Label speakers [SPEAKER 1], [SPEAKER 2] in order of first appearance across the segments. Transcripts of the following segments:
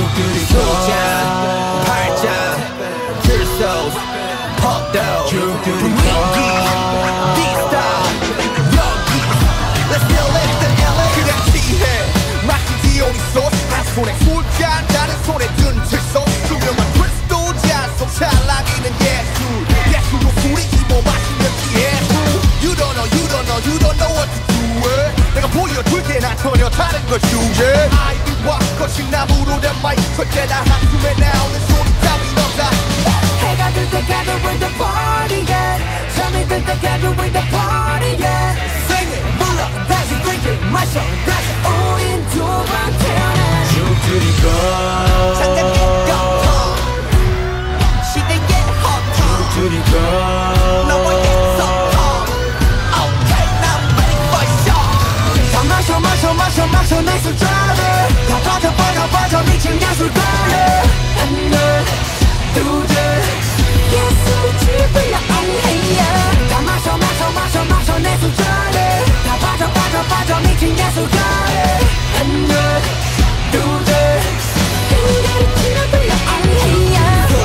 [SPEAKER 1] 소장 팔짱 들소 퍽도 분위기 디스타 여기 Let's feel it the LA 그냥 취해 마치 디오니소스 한 손에 술잔 다른 손에 든 칠소 투명한 크리스탈 잔속 찰랑이는 예술로 술이 입어 마시면 예술 You don't know what to do it 내가 보여줄게 난 전혀 다른 걸 주제 아이비와 거친 나무로 된 마이크 언제나 한숨에 나오는 소리 따윈 없다
[SPEAKER 2] 해가 들 때까지 with the party yeah 잠이 들 때까지 with the party yeah
[SPEAKER 1] Sing it 불러
[SPEAKER 2] 다시 drink it 마셔 다시 우린 두 번 태어나
[SPEAKER 1] 죽들이고
[SPEAKER 2] 장작의 겉통 시대의 허통
[SPEAKER 1] 죽들이고
[SPEAKER 2] 너와의 소통 Okay now I'm ready for show 다 마셔 내 술잔에 다 빠져 미친 예술가에 하나 둘셋 예술이 지불려 only yeah 다 마셔 내 술잔에 다 빠져 미친 예술가에 하나 둘셋 예술이 지불려 only yeah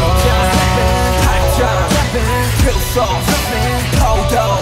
[SPEAKER 1] 팔짱 필소 포도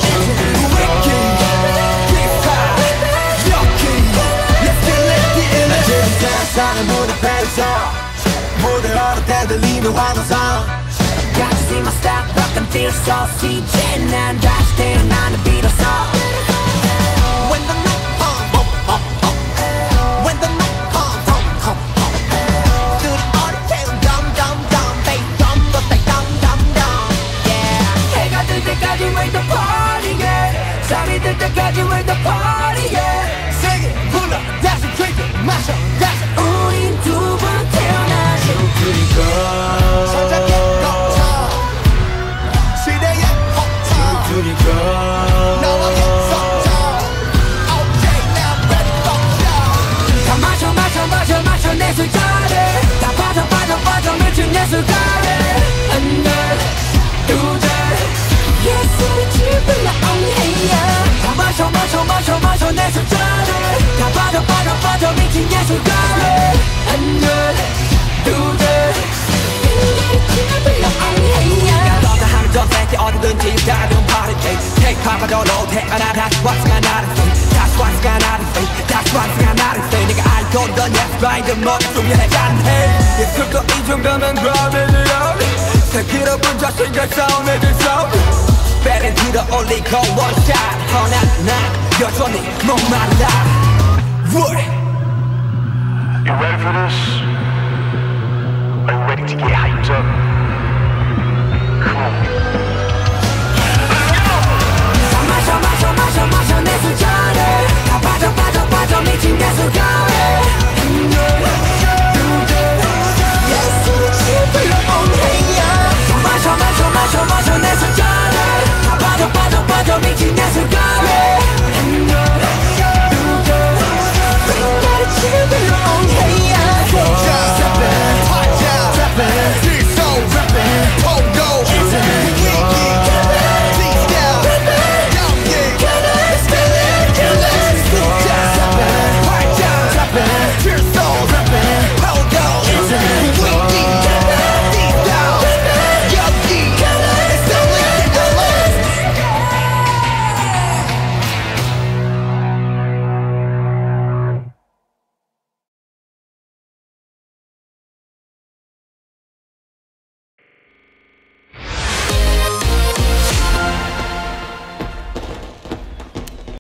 [SPEAKER 1] 사는 무대 패서 무대 어느 때 들리는 환호성
[SPEAKER 2] Got to see my style rock and feel so CJ 난 다시 태어나는 비로소
[SPEAKER 1] When the night comes When the night comes 둘이 어리 태운 dumb bass drum but they dumb yeah
[SPEAKER 2] 해가 뜰 때까지 with the party yeah 잠이 들 때까지 with the party yeah
[SPEAKER 1] Sing it 불러 다시 drink it 마셔 다시
[SPEAKER 2] 우린 두 번 태어나
[SPEAKER 1] 죽들이고 천장의 거쳐 시대의 허통 죽들이고 너와의 소통 Okay now I'm ready for show
[SPEAKER 2] 다 마셔 내 술잔에 다 빠져 미친 예술가에 하나 둘셋 예술이 지불려 only yeah 다 마셔 내 술잔에 다 빠져 미친 예술가에 하나 둘셋 예술이 지불려 only yeah
[SPEAKER 1] 너가 하는 전 세계 어디든지 다른 파리케 테이크아가 너로 태어나다 왔으가 나를 다시 왔으가 나를 다시 왔으가 나를 내가 알고 넌 yes right 머릿속에 해간해 예술도 이 정도면 그러면 새끼로분 자신감 싸움 애들 싸움 배를 들어 올리고 원샷 허나 난 여전히 목말라
[SPEAKER 3] You ready for this? Are you ready to get hyped up? Come on.
[SPEAKER 2] 다 마셔 내 술잔에 다 빠져 미친 예술가에